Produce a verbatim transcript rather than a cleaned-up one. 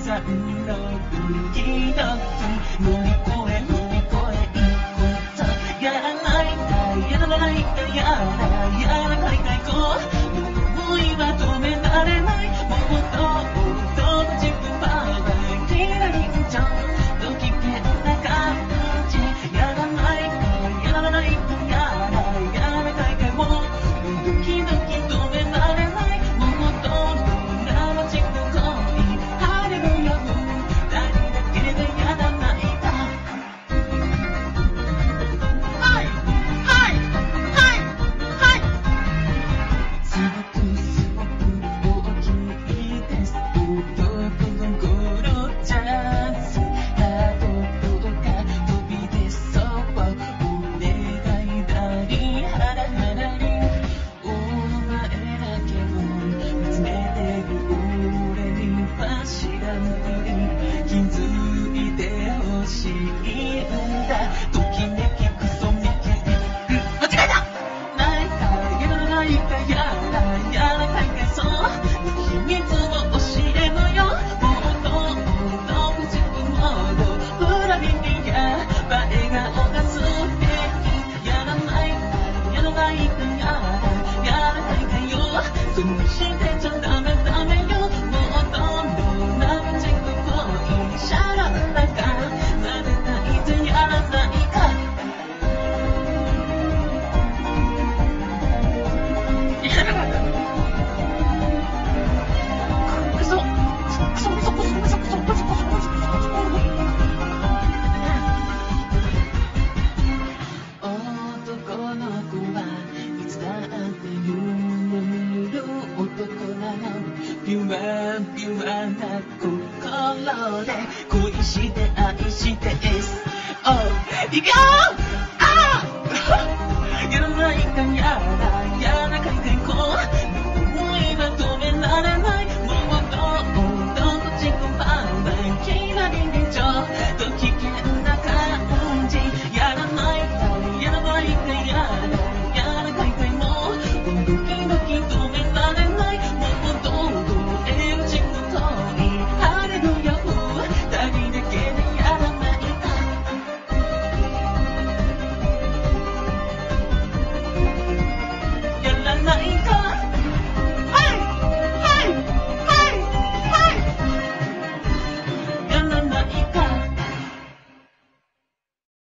さんの武器の乗り越え乗り越えいくことやらないかやらないかやらやらないかいこう思いは止められないもっともっと自分ばかりになりんじゃと危険な感じやらないかやらないかやらやらないかいもうドキドキ止められないもっとなまちく恋ハレルヤ誰だけでやらないかはいはいはいはいすごくすごく大きいです男心チャンスハートとか飛び出そうお願いだりハラハラりお前だけを見つめてる俺には知らんぷり気づいてほしいんだときめきクソみき間違えたないかやらないかやらやらないかそう秘密を教えるよもっともっと自分を裏切りや笑顔が素敵やらないかやらないかやらやらないかよそうしてちゃダメダメよもっともなまちく恋シャララかなれないでやらないかやらないクソクソクソクソクソクソクソクソクソクソクソ男の子はいつだって夢見る男なのピュアピュアな心で恋して愛して エスオー いくよ